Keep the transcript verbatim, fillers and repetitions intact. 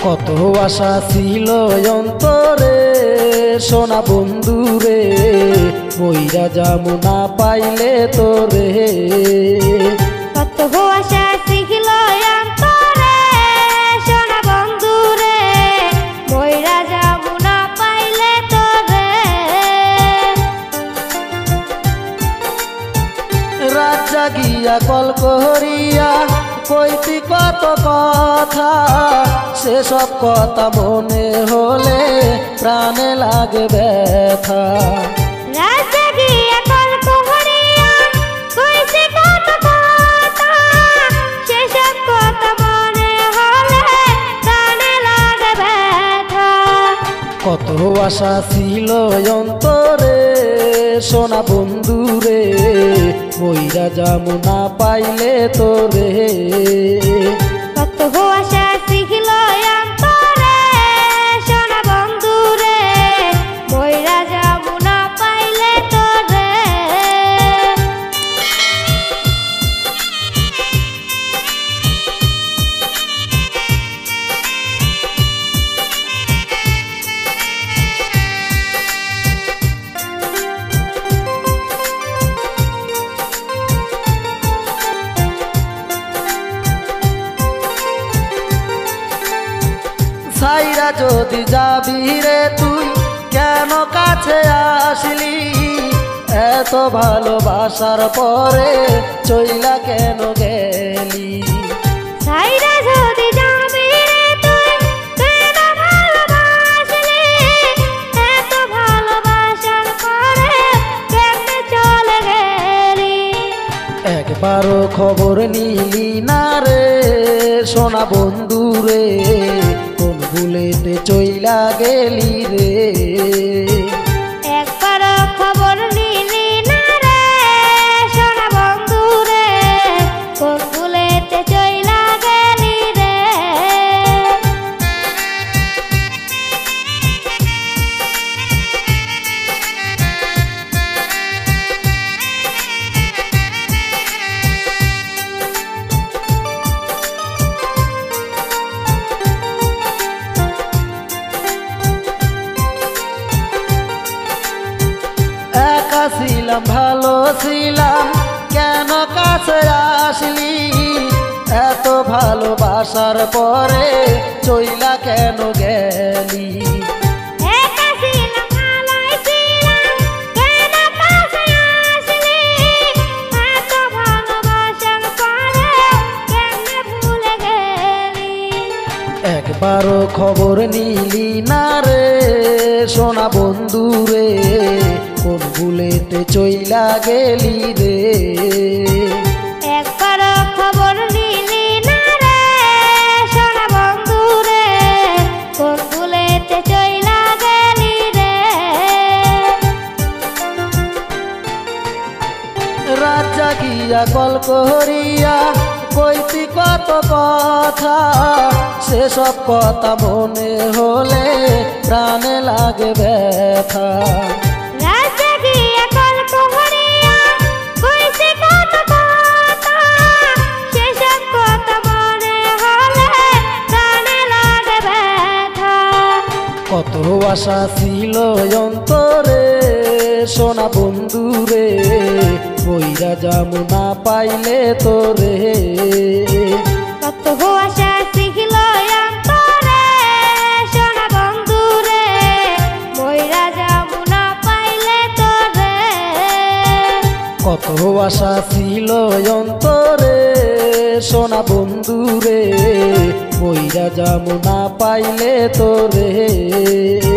কত আশা ছিল অন্তরে সোনা বন্ধুরে, মইরা যামু না পাইলে তোরে। কত আশা ছিল অন্তরে সোনা বন্ধুরে, মইরা যামু না পাইলে তোরে। রাত জাগিয়া কল করিয়া কইতি কত কথা, সেসব কথা মনে হলে প্রাণে লাগে ব্যথা। রাত জাগিয়া কল করিয়া কইতি কত কথা, সেসব কথা মনে হলে প্রাণে লাগে ব্যথা। কত আশা ছিল অন্তরে সোনা বন্ধুরে, মইরা যামু না পাইলে তোরে। কত আশা ছিল অন্তরে সোনা বন্ধুরে, মইরা যামু না পাইলে তোরে। সাইরা যদি যাবি রে তুই কেন কাছে আসলি, এত ভালোবাসার পরে চইলা কেন গেলি। সাইরা যদি যাবি রে তুই কেন ভালোবাসলি, এত ভালোবাসার পরে কেমনে চলে গেলি। একবারও খবর নিলি না রে সোনা বন্ধুরে, কোন ভুলেতে চইলা গেলি রে। একবার খবর নিলি না রে সোনা বন্ধুরে, কোন ভুলেতে চইলা গেলি রে। একা ছিলাম ভালো ছিলাম কেন কাছে আসলি, এত ভালোবাসার পরে চইলা কেন গেলি। একা ছিলাম ভালোই ছিলাম কেন কাছে আসলি, এত ভালোবাসার পরে কেমনে ভুলে গেলি। একবারও খবর নিলি না রে সোনা বন্ধুরে, কোন ভুলেতে চইলা গেলি রে। একবার খবর নিলি না রে সোনা বন্ধুরে, কোন ভুলেতে চইলা গেলি রে। রাত জাগিয়া কল করিয়া কইতি কত কথা, সেসব কথা মনে হলে প্রাণে লাগে ব্যথা। রাত জাগিয়া কল করিয়া কইতি কত কথা, সেসব কথা মনে হলে প্রাণে লাগে ব্যথা। কত আশা ছিল অন্তরে সোনা বন্ধুরে, মইরা যামু না পাইলে তোরে। কত আশা ছিল অন্তরে সোনা বন্ধুরে, মইরা যামু না পাইলে তোরে। কত আশা ছিল অন্তরে সোনা বন্ধুরে, মইরা যামু না পাইলে তোরে।